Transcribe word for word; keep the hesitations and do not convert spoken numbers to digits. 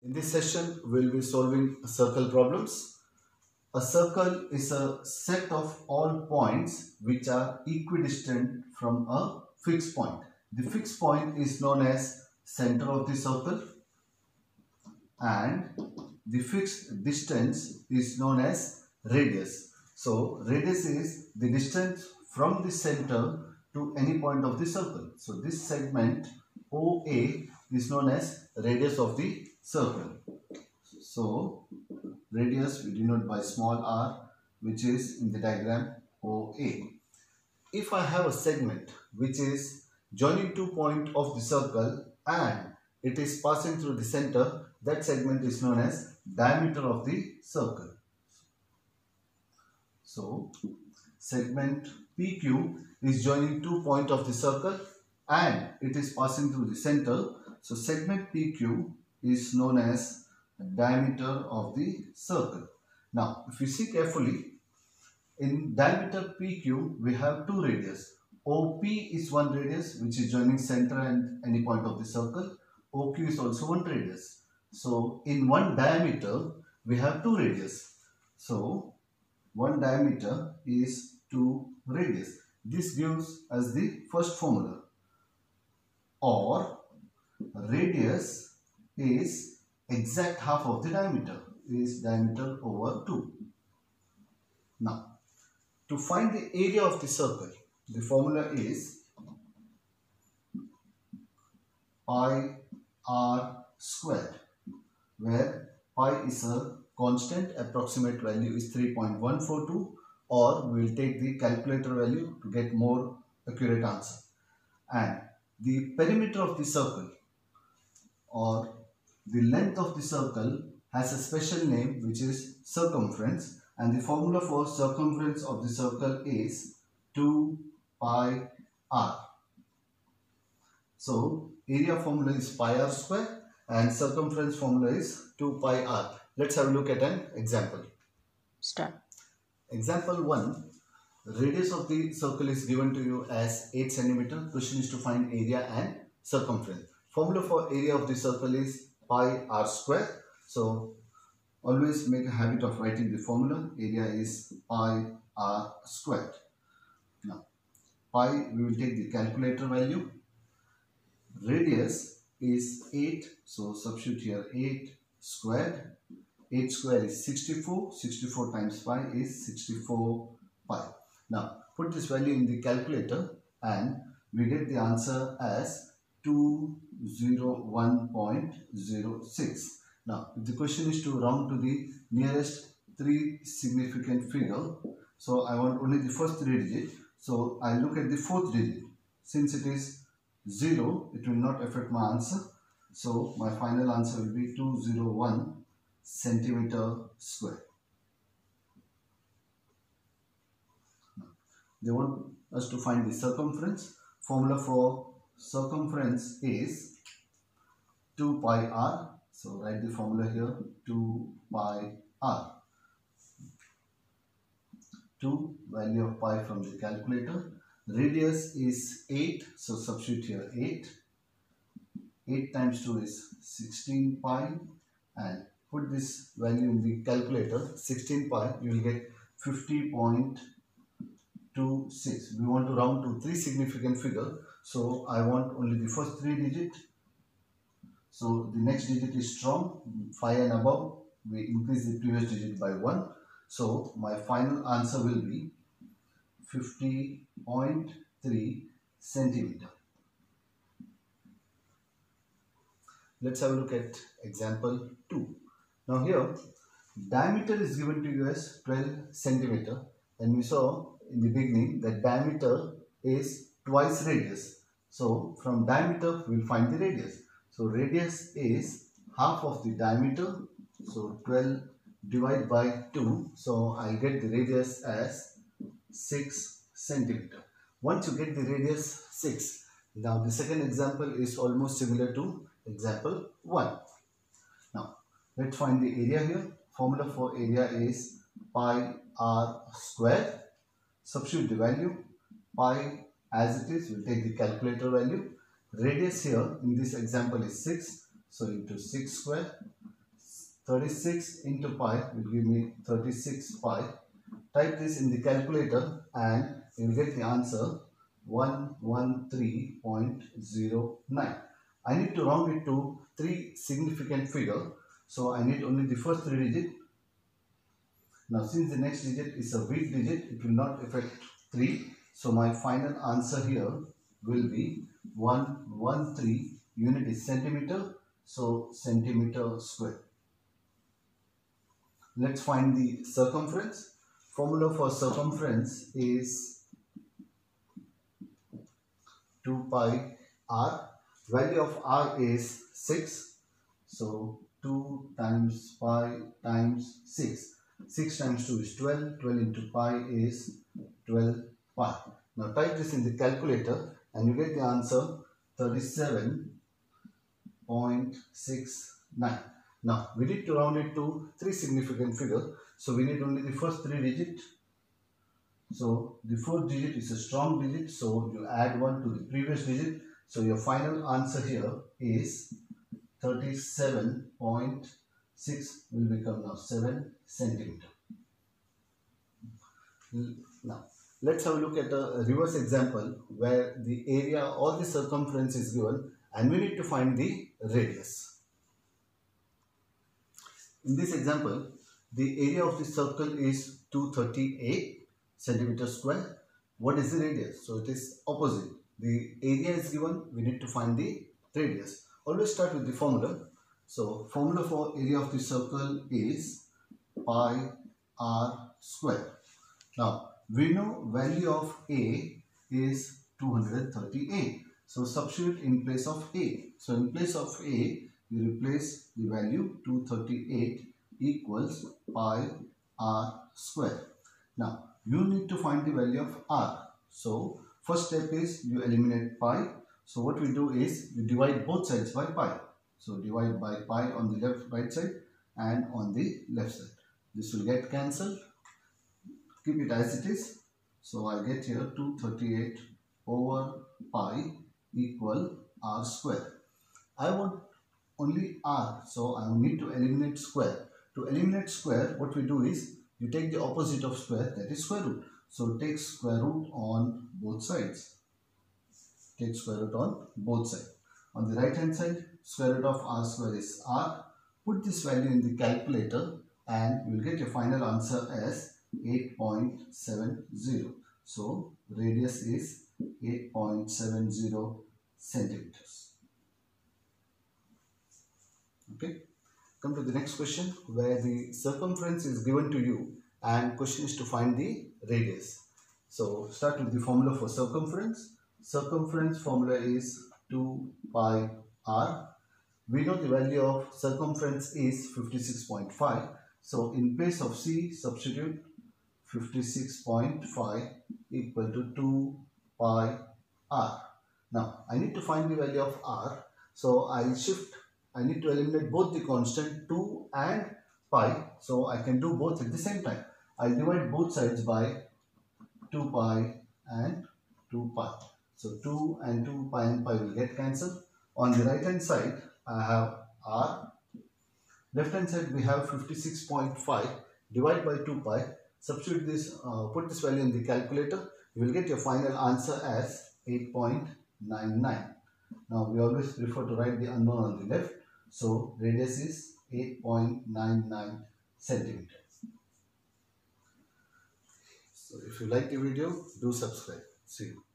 In this session, we'll be solving circle problems. A circle is a set of all points which are equidistant from a fixed point. The fixed point is known as center of the circle and the fixed distance is known as radius. So, radius is the distance from the center to any point of the circle. So, this segment O A is known as radius of the circle. So, radius we denote by small r, which is in the diagram O A. If I have a segment which is joining two points of the circle and it is passing through the center, that segment is known as diameter of the circle. So, segment P Q is joining two points of the circle and it is passing through the center. So, segment P Q is known as diameter of the circle. Now, if you see carefully, in diameter P Q, we have two radius. O P is one radius which is joining center and any point of the circle. O Q is also one radius. So, in one diameter, we have two radius. So, one diameter is two radius. This gives us the first formula. Or, radius is exact half of the diameter, is diameter over two. Now, to find the area of the circle, the formula is pi r squared, where pi is a constant, approximate value is three point one four two, or we will take the calculator value to get more accurate answer. And the perimeter of the circle or the length of the circle has a special name which is circumference, and the formula for circumference of the circle is two pi r. So, area formula is pi r square and circumference formula is two pi r. Let's have a look at an example. Start. Example one. Radius of the circle is given to you as eight centimeter. Question is to find area and circumference. Formula for area of the circle is pi r square. So, always make a habit of writing the formula. Area is pi r squared. Now, pi, we will take the calculator value. Radius is eight. So, substitute here eight squared. eight square is sixty-four. sixty-four times pi is sixty-four pi. Now, put this value in the calculator and we get the answer as two hundred one point zero six. Now, if the question is to round to the nearest three significant figure, so I want only the first three digit. So, I look at the fourth digit. Since it is zero, it will not affect my answer. So, my final answer will be two hundred one centimeter square. They want us to find the circumference. Formula for circumference is two pi r. So, write the formula here, two pi r. two, value of pi from the calculator. Radius is eight. So, substitute here eight. eight times two is sixteen pi. And put this value in the calculator, sixteen pi, you will get fifty point two six. We want to round to three significant figure. So, I want only the first three digit. So, the next digit is strong, five and above, we increase the previous digit by one. So, my final answer will be fifty point three centimeter. Let's have a look at example two. Now, here, diameter is given to you as twelve centimeter, and we saw in the beginning that diameter is twice radius. So, from diameter, we will find the radius. So, radius is half of the diameter. So, twelve divided by two. So, I get the radius as six centimeter. Once you get the radius six, now the second example is almost similar to example one. Now, let's find the area here. Formula for area is pi r square. Substitute the value. Pi as it is, we'll take the calculator value. Radius here in this example is six. So, into six square. thirty-six into pi will give me thirty-six pi. Type this in the calculator and you will get the answer one hundred thirteen point zero nine. I need to round it to three significant figure, so I need only the first three digit. Now since the next digit is a weak digit, it will not affect three, so my final answer here will be one hundred thirteen. Unit is centimeter, so centimeter square. Let's find the circumference. Formula for circumference is two pi r. Value of r is six. So two times pi times six. six times two is twelve. twelve into pi is twelve pi. Now type this in the calculator and you get the answer thirty-seven point six nine. Now we need to round it to three significant figures, so we need only the first three digit. So the fourth digit is a strong digit, so you add one to the previous digit. So your final answer here is thirty-seven point six will become now seven centimeter. Now let's have a look at a reverse example where the area or the circumference is given and we need to find the radius. In this example, the area of the circle is two hundred thirty-eight centimeters square. What is the radius? So it is opposite. The area is given, we need to find the radius. Always start with the formula. So formula for area of the circle is pi r square. Now we know value of A is two hundred thirty-eight. So substitute in place of A. So in place of A, you replace the value two hundred thirty-eight equals pi r square. Now you need to find the value of r. So first step is you eliminate pi. So what we do is we divide both sides by pi. So divide by pi on the left right side and on the left side. This will get cancelled. Keep it as it is. So I get here two hundred thirty-eight over pi equal r square. I want only r, so I need to eliminate square. To eliminate square, what we do is you take the opposite of square, that is square root. So take square root on both sides. Take square root on both sides. On the right hand side, square root of r square is r. Put this value in the calculator and you will get your final answer as eight point seven zero. So radius is eight point seven zero centimeters. Okay. Come to the next question where the circumference is given to you and question is to find the radius. So start with the formula for circumference. Circumference formula is two pi r. We know the value of circumference is fifty-six point five. So in place of c, substitute fifty-six point five equal to two pi r. Now I need to find the value of r. So I'll shift, I need to eliminate both the constant two and pi. So I can do both at the same time. I'll divide both sides by two pi and two pi. So two and two pi and pi will get cancelled. On the right hand side I have r. Left hand side we have fifty-six point five. Divide by two pi. Substitute this, uh, put this value in the calculator. You will get your final answer as eight point nine nine. Now we always prefer to write the unknown on the left. So radius is eight point nine nine centimeters. So if you like the video, do subscribe. See you.